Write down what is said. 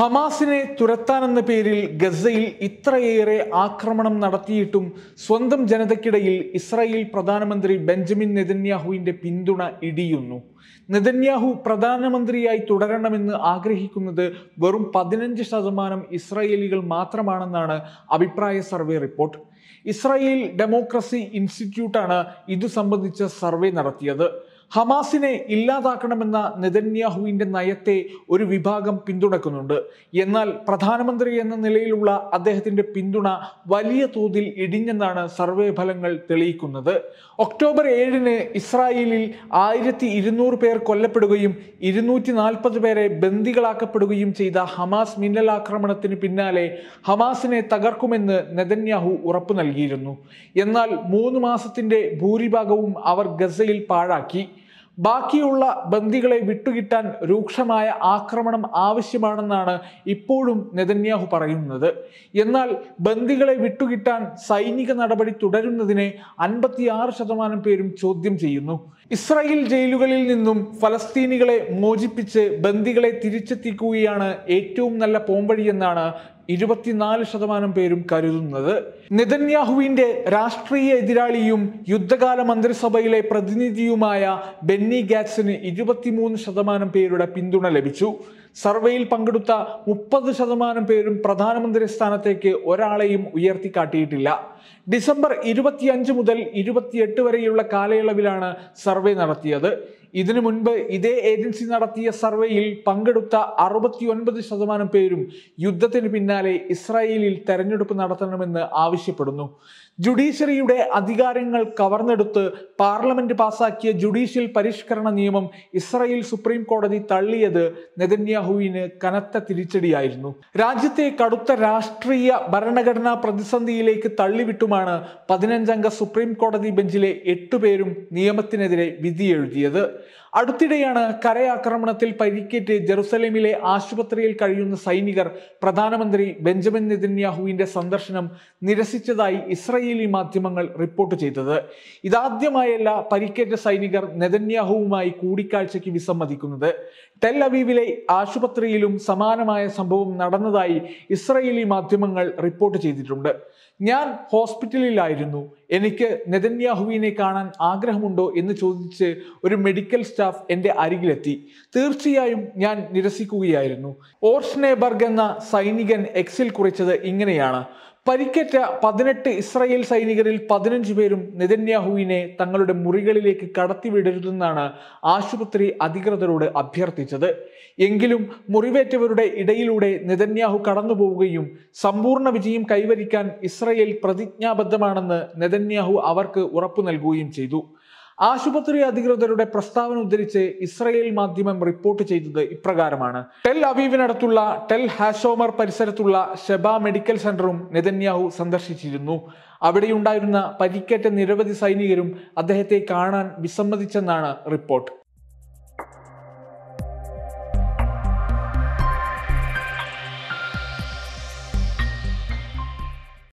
ഹമാസിനെ തുരത്താനെന്ന പേരിൽ ഗസയിൽ ഇത്രയേറെ ആക്രമണം നടത്തിയിട്ടും സ്വന്തം ജനതയ്ക്കിടയിൽ ഇസ്രായേൽ പ്രധാനമന്ത്രി ബെഞ്ചമിൻ നെതന്യാഹുവിന്റെ പിന്തുണ ഇടിയുന്നു. നെതന്യാഹു പ്രധാനമന്ത്രിയായി തുടരണമെന്ന് ആഗ്രഹിക്കുന്നത് വെറും 15% ഇസ്രായേലികൾ മാത്രമാണെന്നാണ് അഭിപ്രായ സർവേ റിപ്പോർട്ട്. ഇസ്രായേൽ ഡെമോക്രസി ഇൻസ്റ്റിറ്റ്യൂട്ടാണ് ഇതു സംബന്ധിച്ച സർവേ നടത്തിയത്. ഹമാസിനെ ഇല്ലാതാക്കണമെന്ന നെതന്യാഹുവിന്റെ നയത്തെ ഒരു വിഭാഗം പിന്തുണക്കുന്നുണ്ട്. എന്നാൽ പ്രധാനമന്ത്രി എന്ന നിലയിലുള്ള അദ്ദേഹത്തിന്റെ പിന്തുണ വലിയ തോതിൽ ഇടിഞ്ഞെന്നാണ് സർവേ ഫലങ്ങൾ തെളിയിക്കുന്നത്. ഒക്ടോബർ 7-ന് ഇസ്രായേലിൽ 1200 പേർ കൊല്ലപ്പെടുകയും 240 പേരെ ബന്ദികളാക്കപ്പെടുകയും ചെയ്ത ഹമാസ് മിന്നലാക്രമണത്തിന് പിന്നാലെ ഹമാസിനെ തകർക്കുമെന്ന് നെതന്യാഹു ഉറപ്പു നൽകിയിരുന്നു. എന്നാൽ 3 മാസത്തിന്റെ ഭൂരിഭാഗവും അവർ ഗസയിൽ പാഴാക്കി. ബാക്കിയുള്ള ബന്ദികളെ വിട്ടുകിട്ടാൻ രൂക്ഷമായ ആക്രമണം ആവശ്യമാണെന്നാണ് ഇപ്പോഴും നെതന്യാഹു പറയുന്നത്. എന്നാൽ ബന്ദികളെ വിട്ടുകിട്ടാൻ സൈനിക നടപടി തുടരുന്നതിനെ 56% പേരും ചോദ്യം ചെയ്യുന്നു. ഇസ്രായേൽ ജയിലുകളിൽ നിന്നും ഫലസ്തീനികളെ മോചിപ്പിച്ച് ബന്ദികളെ തിരിച്ചെത്തിക്കുകയാണ് ഏറ്റവും നല്ല പോംവഴിയെന്നാണ് 24% പേരും കരുതുന്നത്. നെതന്യാഹുവിന്റെ രാഷ്ട്രീയ എതിരാളിയും യുദ്ധകാല മന്ത്രിസഭയിലെ പ്രതിനിധിയുമായ ബെന്നി ഗാറ്റ്സിന് 23% പേരുടെ പിന്തുണ ലഭിച്ചു. സർവേയിൽ പങ്കെടുത്ത 30% പേരും പ്രധാനമന്ത്രി സ്ഥാനത്തേക്ക് ഒരാളെയും ഉയർത്തിക്കാട്ടിയിട്ടില്ല. ഡിസംബർ 25 മുതൽ 28 വരെയുള്ള കാലയളവിലാണ് സർവേ നടത്തിയത്. ഇതിനു മുൻപ് ഇതേ ഏജൻസി നടത്തിയ സർവേയിൽ പങ്കെടുത്ത 69% പേരും യുദ്ധത്തിന് പിന്നാലെ ഇസ്രായേലിൽ തെരഞ്ഞെടുപ്പ് നടത്തണമെന്ന് ആവശ്യപ്പെടുന്നു. ജുഡീഷ്യറിയുടെ അധികാരങ്ങൾ കവർന്നെടുത്ത് പാർലമെന്റ് പാസാക്കിയ ജുഡീഷ്യൽ പരിഷ്കരണ നിയമം ഇസ്രായേൽ സുപ്രീം കോടതി തള്ളിയത് നെതന്യാഹുവിന് കനത്ത തിരിച്ചടിയായിരുന്നു. രാജ്യത്തെ കടുത്ത രാഷ്ട്രീയ ഭരണഘടനാ പ്രതിസന്ധിയിലേക്ക് തള്ളിവിട്ടുമാണ് 15-അംഗ സുപ്രീം കോടതി ബെഞ്ചിലെ 8 പേരും നിയമത്തിനെതിരെ വിധി എഴുതിയത്. അടുത്തിടെയാണ് കരയാക്രമണത്തിൽ പരിക്കേറ്റ് ജെറുസലേമിലെ ആശുപത്രിയിൽ കഴിയുന്ന സൈനികർ പ്രധാനമന്ത്രി ബെഞ്ചമിൻ നെതന്യാഹുവിന്റെ സന്ദർശനം നിരസിച്ചതായി ഇസ്രായേലി മാധ്യമങ്ങൾ റിപ്പോർട്ട് ചെയ്തത്. ഇതാദ്യമായല്ല പരിക്കേറ്റ സൈനികർ നെതന്യാഹുവുമായി കൂടിക്കാഴ്ചയ്ക്ക് വിസമ്മതിക്കുന്നത്. ടെൽ അവീവിലെ ആശുപത്രിയിലും സമാനമായ സംഭവം നടന്നതായി ഇസ്രായേലി മാധ്യമങ്ങൾ റിപ്പോർട്ട് ചെയ്തിട്ടുണ്ട്. ഞാൻ ഹോസ്പിറ്റലിലായിരുന്നു, എനിക്ക് നെതന്യാഹുവിനെ കാണാൻ ആഗ്രഹമുണ്ടോ എന്ന് ചോദിച്ച് ഒരു മെഡിക്കൽ സ്റ്റാഫ് എൻ്റെ അരികിലെത്തി. തീർച്ചയായും ഞാൻ നിരസിക്കുകയായിരുന്നു. ഓർഷ്നേബർഗ് എന്ന സൈനികൻ എക്സിൽ കുറിച്ചത് ഇങ്ങനെയാണ്: പരിക്കേറ്റ 18 ഇസ്രായേൽ സൈനികരിൽ 15 പേരും നെതന്യാഹുവിനെ തങ്ങളുടെ മുറികളിലേക്ക് കടത്തിവിടരുതെന്നാണ് ആശുപത്രി അധികൃതരോട് അഭ്യർത്ഥിച്ചത്. എങ്കിലും മുറിവേറ്റവരുടെ ഇടയിലൂടെ നെതന്യാഹു കടന്നുപോവുകയും സമ്പൂർണ്ണ വിജയം കൈവരിക്കാൻ ഇസ്രായേൽ പ്രതിജ്ഞാബദ്ധമാണെന്ന് നെതന്യാഹു അവർക്ക് ഉറപ്പു നൽകുകയും ചെയ്തു. ആശുപത്രി അധികൃതരുടെ പ്രസ്താവന ഉദ്ധരിച്ച് ഇസ്രായേൽ മാധ്യമം റിപ്പോർട്ട് ചെയ്തത് ഇപ്രകാരമാണ്: ടെൽ അവീവിനടുത്തുള്ള ടെൽ ഹാഷോമർ പരിസരത്തുള്ള ഷെബ മെഡിക്കൽ സെന്ററും നെതന്യാഹു സന്ദർശിച്ചിരുന്നു. അവിടെയുണ്ടായിരുന്ന പരിക്കേറ്റ നിരവധി സൈനികരും അദ്ദേഹത്തെ കാണാൻ വിസമ്മതിച്ചെന്നാണ് റിപ്പോർട്ട്.